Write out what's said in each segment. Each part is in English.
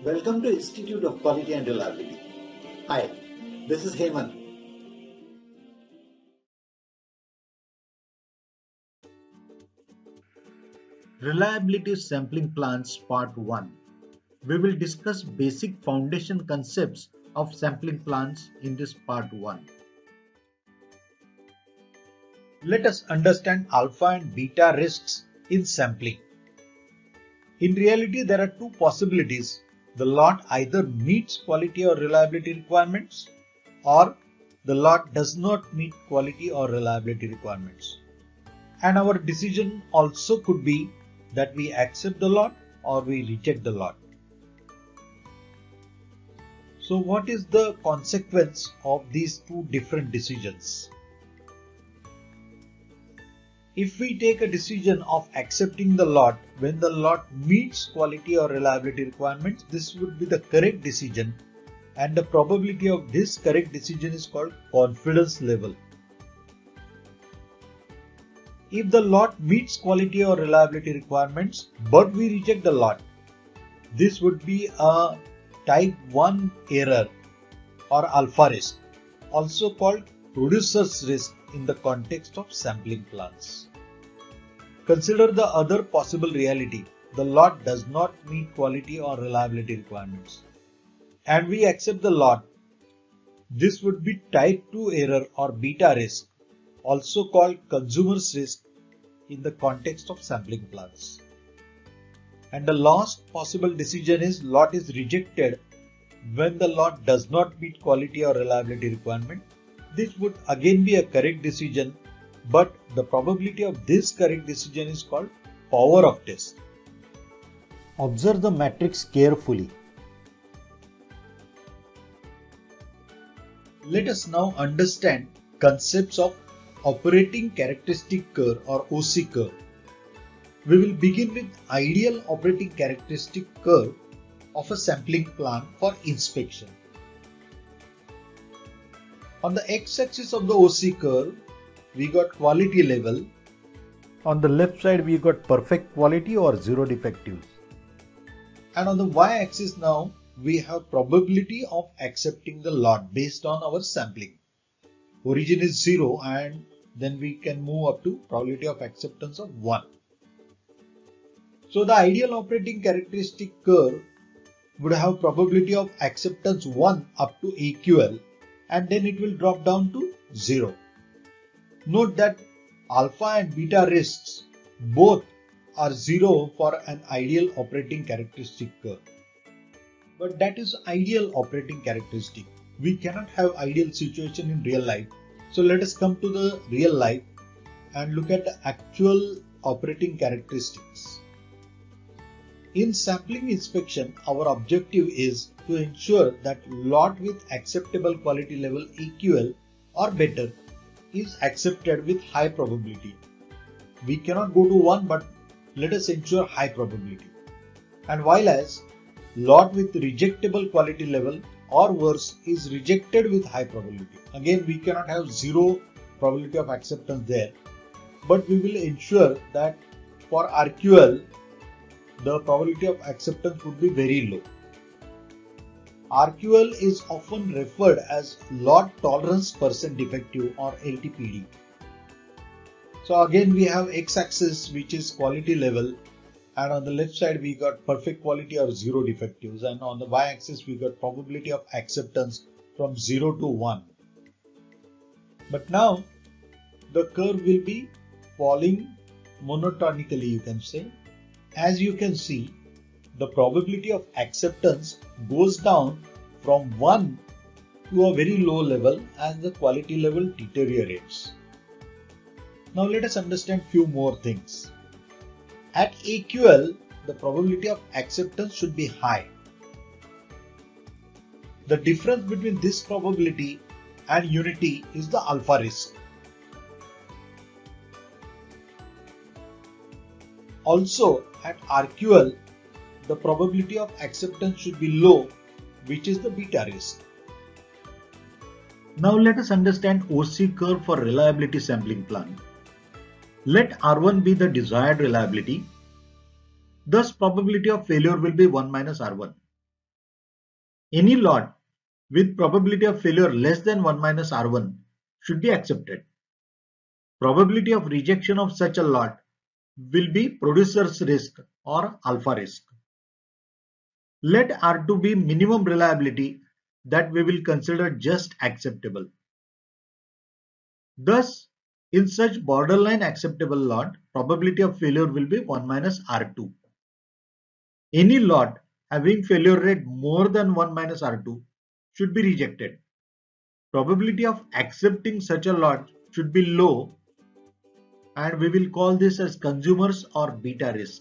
Welcome to Institute of Quality and Reliability. Hi, this is Hemant. Reliability Sampling Plans Part 1. We will discuss basic foundation concepts of sampling plans in this Part 1. Let us understand alpha and beta risks in sampling. In reality, there are two possibilities. The lot either meets quality or reliability requirements, or the lot does not meet quality or reliability requirements. And our decision also could be that we accept the lot or we reject the lot. So what is the consequence of these two different decisions? If we take a decision of accepting the lot when the lot meets quality or reliability requirements, this would be the correct decision, and the probability of this correct decision is called confidence level. If the lot meets quality or reliability requirements but we reject the lot, this would be a type 1 error or alpha risk, also called producer's risk in the context of sampling plans. Consider the other possible reality. The lot does not meet quality or reliability requirements, and we accept the lot. This would be type 2 error or beta risk, also called consumer's risk in the context of sampling plans. And the last possible decision is lot is rejected when the lot does not meet quality or reliability requirement. This would again be a correct decision, but the probability of this correct decision is called power of test. Observe the matrix carefully. Let us now understand concepts of operating characteristic curve or OC curve. We will begin with ideal operating characteristic curve of a sampling plan for inspection. On the x-axis of the OC curve, we got quality level. On the left side, we got perfect quality or zero defectives. And on the y-axis now, we have probability of accepting the lot based on our sampling. Origin is 0, and then we can move up to probability of acceptance of 1. So the ideal operating characteristic curve would have probability of acceptance 1 up to AQL, and then it will drop down to 0. Note that alpha and beta risks both are 0 for an ideal operating characteristic curve. But that is ideal operating characteristic. We cannot have ideal situation in real life. So let us come to the real life and look at the actual operating characteristics. In sampling inspection, our objective is to ensure that lot with acceptable quality level AQL or better is accepted with high probability. We cannot go to 1, but let us ensure high probability. And while as lot with rejectable quality level or worse is rejected with high probability. Again, we cannot have 0 probability of acceptance there, but we will ensure that for RQL, the probability of acceptance would be very low. RQL is often referred as lot tolerance percent defective or LTPD. So again, we have x-axis which is quality level, and on the left side we got perfect quality or 0 defectives, and on the y-axis we got probability of acceptance from 0 to 1. But now the curve will be falling monotonically, you can say. As you can see, the probability of acceptance goes down from 1 to a very low level as the quality level deteriorates. Now let us understand few more things. At AQL, the probability of acceptance should be high. The difference between this probability and unity is the alpha risk. Also, at RQL, the probability of acceptance should be low, which is the beta risk. Now let us understand OC curve for reliability sampling plan. Let R1 be the desired reliability. Thus, probability of failure will be 1 minus R1. Any lot with probability of failure less than 1 minus R1 should be accepted. Probability of rejection of such a lot will be producer's risk or alpha risk. Let R2 be minimum reliability that we will consider just acceptable. Thus, in such borderline acceptable lot, probability of failure will be 1 minus R2. Any lot having failure rate more than 1 minus R2 should be rejected. Probability of accepting such a lot should be low, and we will call this as consumers or beta risk.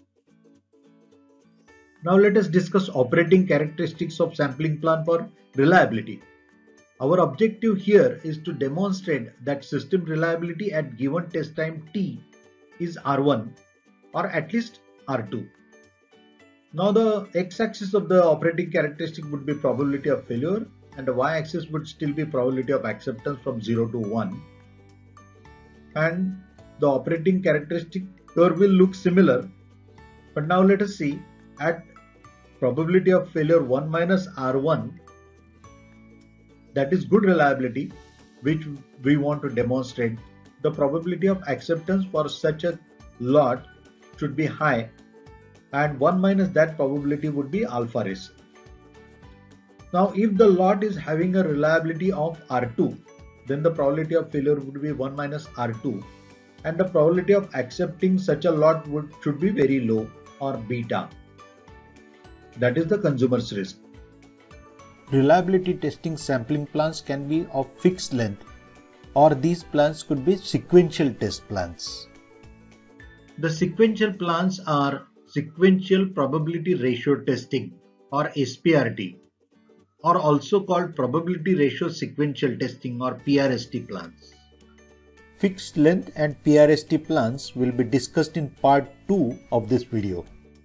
Now let us discuss operating characteristics of sampling plan for reliability. Our objective here is to demonstrate that system reliability at given test time t is R1 or at least R2. Now the x-axis of the operating characteristic would be probability of failure and the y-axis would still be probability of acceptance from 0 to 1. And the operating characteristic curve will look similar. But now let us see at probability of failure 1 minus R1, that is good reliability, which we want to demonstrate. The probability of acceptance for such a lot should be high, and 1 minus that probability would be alpha risk. Now if the lot is having a reliability of R2, then the probability of failure would be 1 minus R2, and the probability of accepting such a lot should be very low or beta. That is the consumer's risk. Reliability testing sampling plans can be of fixed length, or these plans could be sequential test plans. The sequential plans are sequential probability ratio testing or SPRT, or also called probability ratio sequential testing or PRST plans. Fixed length and PRST plans will be discussed in part 2 of this video.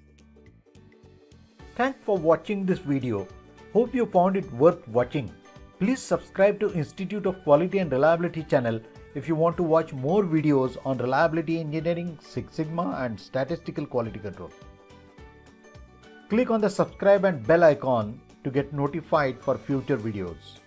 Thanks for watching this video. Hope you found it worth watching. Please subscribe to Institute of Quality and Reliability channel if you want to watch more videos on reliability engineering, Six Sigma and statistical quality control. Click on the subscribe and bell icon to get notified for future videos.